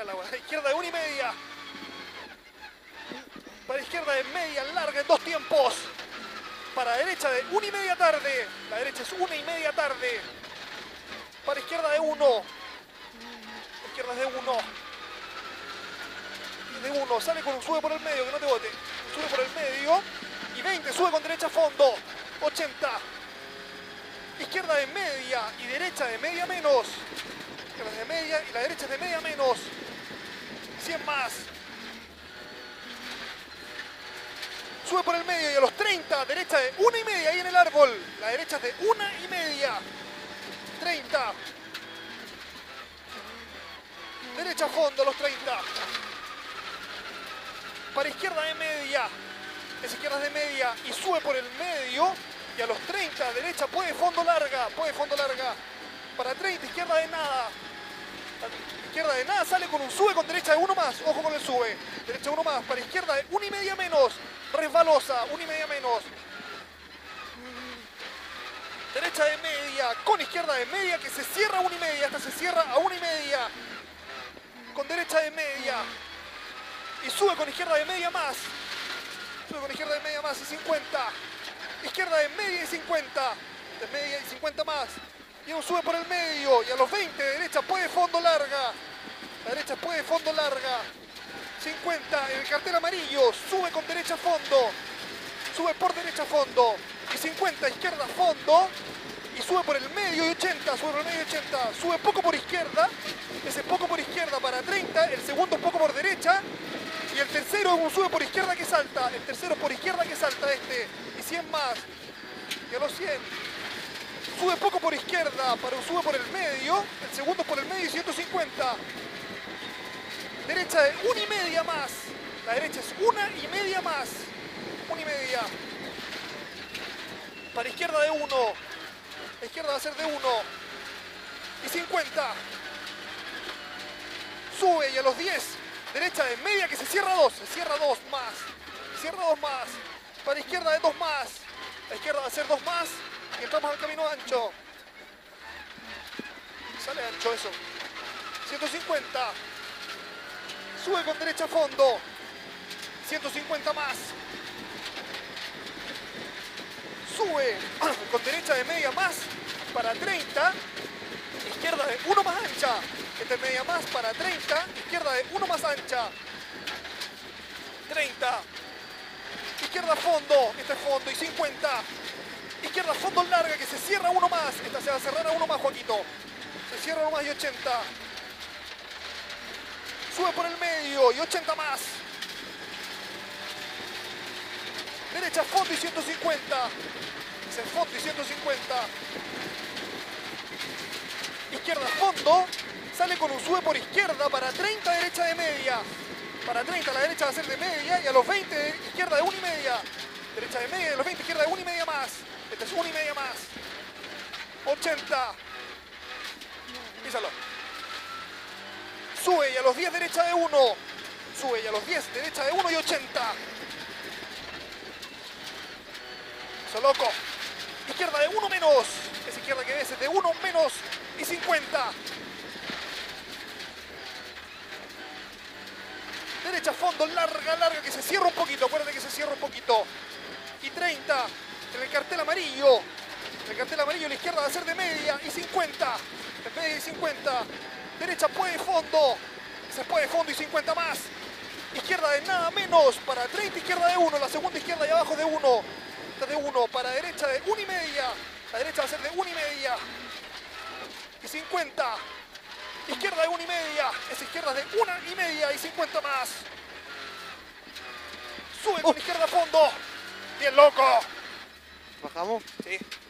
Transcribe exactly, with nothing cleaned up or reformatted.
Mira la buena. Izquierda de una y media. Para izquierda de media larga en dos tiempos. Para derecha de una y media tarde. La derecha es una y media tarde. Para izquierda de uno. Izquierda es de uno. De uno. Sale con un sube por el medio, que no te bote. Sube por el medio. Y veinte. Sube con derecha a fondo. ochenta. Izquierda de media y derecha de media menos. Izquierda de media y la derecha es de media menos. cien más. Sube por el medio y a los treinta, derecha de una y media ahí en el árbol. La derecha es de una y media. treinta. Derecha a fondo a los treinta. Para izquierda de media. Es izquierda de media y sube por el medio. Y a los treinta, derecha puede fondo larga. Puede fondo larga. Para treinta, izquierda de nada. Izquierda de nada, sale con un sube con derecha de uno más. Ojo con el sube. Derecha de uno más. Para izquierda de una y media menos. Resbalosa, una y media menos. Derecha de media, con izquierda de media que se cierra a una y media. Esta se cierra a una y media. Con derecha de media. Y sube con izquierda de media más. Sube con izquierda de media más y cincuenta. Izquierda de media y cincuenta. De media y cincuenta más. Y un sube por el medio. Y a los veinte, derecha puede fondo larga. La derecha puede fondo larga. cincuenta, el cartel amarillo. Sube con derecha a fondo. Sube por derecha a fondo. Y cincuenta, izquierda a fondo. Y sube por el medio y ochenta. Sube por el medio y ochenta. Sube poco por izquierda. Ese poco por izquierda para treinta. El segundo poco por derecha. Y el tercero es un sube por izquierda que salta. El tercero por izquierda que salta este. Y cien más. Y a los cien. Sube poco por izquierda para un sube por el medio. El segundo por el medio y ciento cincuenta. Derecha de una y media más. La derecha es una y media más. Una y media. Para izquierda de uno. La izquierda va a ser de uno. Y cincuenta. Sube y a los diez. Derecha de media que se cierra dos. Se cierra dos más. Cierra dos más. Para izquierda de dos más. La izquierda va a ser dos más. Y entramos al camino ancho. Sale ancho eso. ciento cincuenta. Sube con derecha a fondo. ciento cincuenta más. Sube con derecha de media más para treinta. Izquierda de uno más ancha. Esta es media más para treinta. Izquierda de uno más ancha. treinta. Izquierda a fondo. Este es fondo y cincuenta. Izquierda a fondo larga que se cierra uno más. Esta se va a cerrar a uno más, Joaquito. Se cierra uno más y ochenta. Sube por el medio y ochenta más. Derecha a fondo y ciento cincuenta. Es el fondo y ciento cincuenta. Izquierda a fondo. Sale con un sube por izquierda para treinta, derecha de media. Para treinta la derecha va a ser de media y a los veinte izquierda de una y media. Derecha de media y a los veinte izquierda de una y media más. Esta es una y media más. ochenta. Písalo. Sube y a los diez derecha de uno. Sube y a los diez derecha de uno y ochenta. Eso loco. Izquierda de uno menos. Es izquierda que ves, es de uno menos y cincuenta. Derecha a fondo, larga, larga, que se cierra un poquito. Acuérdate que se cierra un poquito. Y treinta. En el cartel amarillo. En el cartel amarillo la izquierda va a ser de media y cincuenta. De media y cincuenta. Derecha puede fondo. Se puede fondo y cincuenta más. Izquierda de nada menos para treinta, izquierda de uno. La segunda izquierda y abajo de uno. Esta de uno. Para derecha de una y media. La derecha va a ser de una y media. Y cincuenta. Izquierda de una y media. Es izquierda de una y media y cincuenta más. Sube con izquierda a fondo. Bien loco. ¿Bajamos? Sí.